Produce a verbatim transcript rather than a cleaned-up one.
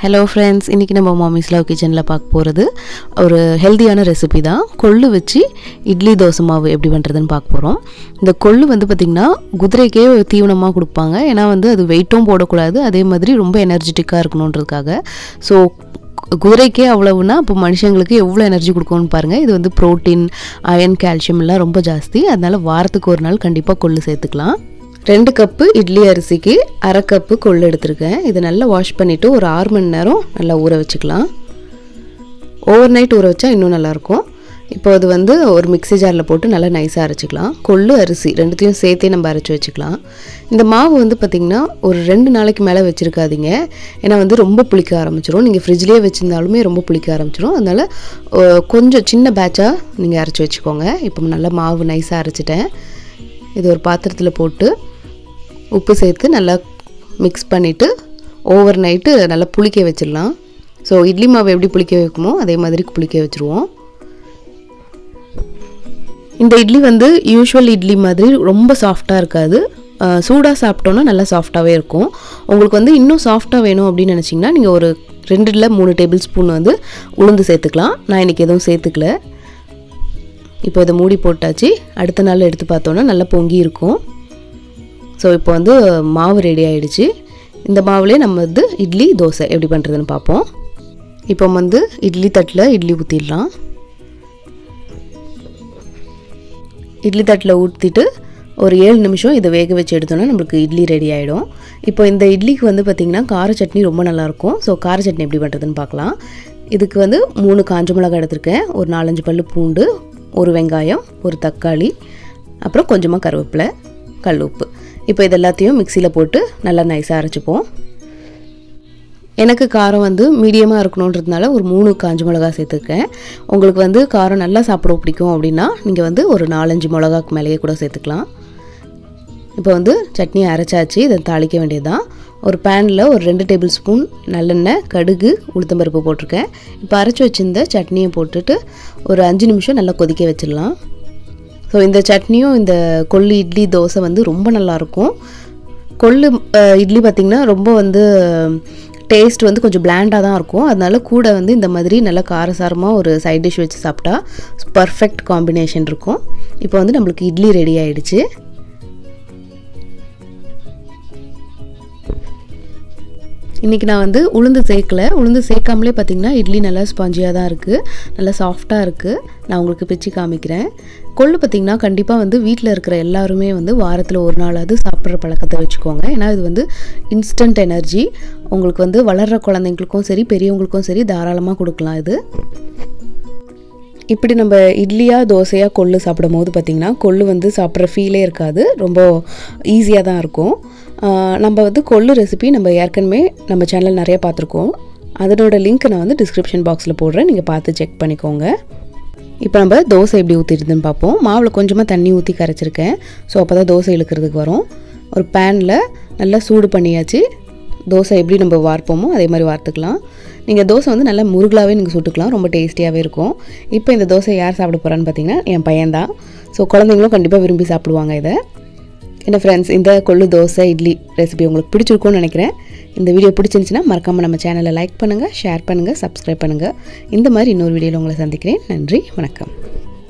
Hello friends, இன்னைக்கு நம்ம Mommy's Love Kitchen ல பார்க்க போறது ஒரு ஹெல்தியான ரெசிபி தான். கொள்ளு வச்சு இட்லி தோசை மாவு எப்படி பண்றதுன்னு பார்க்க போறோம். இந்த கொள்ளு வந்து பாத்தீங்கன்னா குதிரைக்கே தீவனமா கொடுப்பாங்க. ஏனா வந்து அது வெயிட்டும் போட கூடாது. அதே மாதிரி ரொம்ப எனர்ஜெட்டிக்கா இருக்கணும்ன்றதுக்காக. சோ குதிரைக்கே அவ்வளவுனா அப்ப மனுஷங்களுக்கு எவ்வளவு எனர்ஜி கொடுக்கும்னு பாருங்க. இது வந்து புரோட்டீன், அயர்ன், கால்சியம் எல்லாம் ரொம்ப ஜாஸ்தி. அதனால வாரத்துக்கு ஒரு நாள் கண்டிப்பா கொள்ளு சேர்த்துக்கலாம். ரெண்டு கப் இட்லி அரிசிக்கு அரை கப் கொள்ளு எடுத்துர்க்கேன். இது நல்லா வாஷ் பண்ணிட்டு ஒரு ஆறு மணி நேரம் நல்லா ஊற வச்சுக்கலாம். ஓவர் நைட் ஊற வச்சா இன்னும் நல்லா இருக்கும். இப்போ அது வந்து ஒரு மிக்ஸி ஜார்ல போட்டு நல்லா நைஸா அரைச்சுக்கலாம். கொள்ளு அரிசி ரெண்டுத்தையும் சேர்த்தே நம்ம அரைச்சு வச்சுக்கலாம். இந்த மாவு வந்து பாத்தீங்கன்னா ஒரு ரெண்டு நாளைக்கு மேல வச்சிருக்காதீங்க. ஏனா வந்து ரொம்ப புளிக்க ஆரம்பிச்சிரும். நீங்க ஃப்ரிட்ஜ்லயே வச்சிருந்தாலுமே ரொம்ப புளிக்க ஆரம்பிச்சிரும். அதனால கொஞ்சம் சின்ன பேட்சா நீங்க அரைச்சு வச்சுக்கோங்க. இப்போ நல்லா மாவு நைஸா அரைச்சிட்டேன். இது ஒரு பாத்திரத்துல போட்டு உப்பு சேர்த்து நல்லா மிக்ஸ் பண்ணிட்டு ஓவர் நைட் நல்லா புளிக்க வச்சிரலாம். சோ இட்லி மாவு எப்படி புளிக்க வைக்குமோ அதே மாதிரி புளிக்க வச்சிருவோம். இந்த இட்லி வந்து யூசுவல் இட்லி மாதிரி ரொம்ப சாஃப்ட்டா இருக்காது. சூடா சாப்பிட்டோம்னா நல்லா சாஃப்ட்டாவே இருக்கும். உங்களுக்கு வந்து இன்னும் சாஃப்ட்டா வேணும் அப்படி நினைச்சீங்கன்னா நீங்க ஒரு ரெண்டு இல்ல மூணு டேபிள் ஸ்பூன் வந்து உளுந்து சேர்த்துக்கலாம். நான் இன்னைக்கு எதுவும் சேர்த்துக்கல. இப்போ இத மூடி போட்டாச்சு. அடுத்த நாள் எடுத்து பார்த்தோம்னா நல்லா பொங்கி இருக்கும். சோ இப்போ வந்து மாவு ரெடி ஆயிடுச்சு. இந்த மாவுலயே நம்ம வந்து இட்லி தோசை எப்படி பண்றதுன்னு பாப்போம். இப்போ வந்து இட்லி தட்டுல இட்லி ஊத்திடலாம். இட்லி தட்டுல ஊத்திட்டு ஒரு ஏழு நிமிஷம் இத வேக வச்சு எடுத்தோம்னா நமக்கு இட்லி ரெடி ஆயிடும். இப்போ இந்த இட்லிக்கு வந்து பாத்தீங்கன்னா கார சட்னி ரொம்ப நல்லா இருக்கும். சோ கார சட்னி எப்படி பண்றதுன்னு பார்க்கலாம். இதுக்கு வந்து மூணு காஞ்ச மிளகாய் எடுத்துர்க்கேன். ஒரு நாலு அஞ்சு பல்லு பூண்டு, ஒரு வெங்காயம், ஒரு தக்காளி, அப்புறம் கொஞ்சமா கறிவேப்பிலை, கல் உப்பு. இப்போ இது எல்லாத்தையும் மிக்ஸில போட்டு நல்லா நைஸா அரைச்சுப்போம். எனக்கு காரம் வந்து மீடியமா இருக்கணும்ன்றதுனால ஒரு மூணு காஞ்ச மிளகாய் சேர்த்துக்கேன். உங்களுக்கு வந்து காரம் நல்லா சாப்பிட பிடிக்கும் அப்படினா நீங்க வந்து ஒரு நாலு அஞ்சு மிளகாய்க்கு மேலேயே கூட சேர்த்துக்கலாம். இப்போ வந்து சட்னி அரைச்சாச்சு. இத தாளிக்க வேண்டியதுதான். ஒரு panல ஒரு ரெண்டு டேபிள் ஸ்பூன் நல்லெண்ணெய், கடுகு, உளுத்தம் பருப்பு போட்டுருக்கேன். இப்போ அரைச்சு வச்சிருந்த சட்னியை போட்டுட்டு ஒரு அஞ்சு நிமிஷம் நல்லா கொதிக்க வச்சிரலாம். சோ இந்த சட்னியும் இந்த கொள்ளு இட்லி தோசை வந்து ரொம்ப நல்லா இருக்கும். கொள்ளு இட்லி பாத்தீங்கன்னா ரொம்ப வந்து டேஸ்ட் வந்து கொஞ்சம் பிளாண்டா தான் இருக்கும். அதனால கூட வந்து இந்த மாதிரி நல்ல காரசாரமா ஒரு சைடு டிஷ் வச்சு சாப்பிட்டா பெர்ஃபெக்ட் காம்பினேஷன் இருக்கும். இப்போ வந்து நமக்கு இட்லி ரெடி ஆயிடுச்சு. இன்னைக்கு நான் வந்து உளுந்து சேர்க்கல. உளுந்து சேர்க்காமலே பாத்தீங்கன்னா இட்லி நல்லா ஸ்பாஞ்சியா தான் இருக்கு. நல்லா சாஃப்ட்டா இருக்கு. நான் உங்களுக்கு பிச்சி காமிக்கிறேன். கொள்ளு பாத்தீங்கன்னா கண்டிப்பா வந்து வீட்ல இருக்கிற எல்லாரும் வந்து வாரத்துல ஒரு நாளாவது சாப்பிடுற பழக்கத்தை வெச்சுக்கோங்க. ஏனா இது வந்து இன்ஸ்டன்ட் எனர்ஜி. உங்களுக்கு வந்து வளர்ற குழந்தைகளுக்கும் சரி பெரியவங்களுக்கும் சரி தாராளமா கொடுக்கலாம் இது. இப்படி நம்ம இட்லியா தோசையா கொள்ளு சாப்பிடும்போது பாத்தீங்கன்னா கொள்ளு வந்து சாப்பிடுற ஃபீலே இருக்காது. ரொம்ப ஈஸியா தான் இருக்கும். நம்ம வந்து கொள்ளு ரெசிபி நம்ம ஏற்கனவே நம்ம சேனல் நிறைய பார்த்திருக்கோம். அதனோட லிங்க் நான் வந்து டிஸ்கிரிப்ஷன் பாக்ஸ்ல போடுறேன். நீங்க பார்த்து செக் பண்ணிக்கோங்க. இப்போ நம்ம தோசை எப்படி ஊத்திடுதுன்னு பாப்போம். மாவுல கொஞ்சமா தண்ணி ஊத்தி கரைச்சிருக்கேன். சோ அப்பதான் தோசை இழுக்கிறதுக்கு வரும். ஒரு panல நல்லா சூடு பண்ணியாச்சு. தோசை எப்படி நம்ம வார்ப்போமோ அதே மாதிரி வார்த்துக்கலாம். நீங்க தோசை வந்து நல்லா முருகலாவே நீங்க சுட்டுக்கலாம். ரொம்ப டேஸ்டியாவே இருக்கும். இப்போ இந்த தோசை யார் சாப்பிட போறான்னு பாத்தீங்கன்னா என் பையன் தான். சோ குழந்தைகளும் கண்டிப்பா விரும்பி சாப்பிடுவாங்க இத. என்ன फ्रेंड्स, இந்த கொள்ளு தோசை இட்லி ரெசிபி உங்களுக்கு பிடிச்சிருக்கும்னு நினைக்கிறேன். இந்த வீடியோ பிடிச்சிருந்துச்சுனா மறக்காம நம்ம சேனலை லைக் பண்ணுங்க, ஷேர் பண்ணுங்க, சப்ஸ்கிரைப் பண்ணுங்க. இந்த மாதிரி இன்னொரு வீடியோல உங்களை சந்திக்கிறேன். நன்றி, வணக்கம்.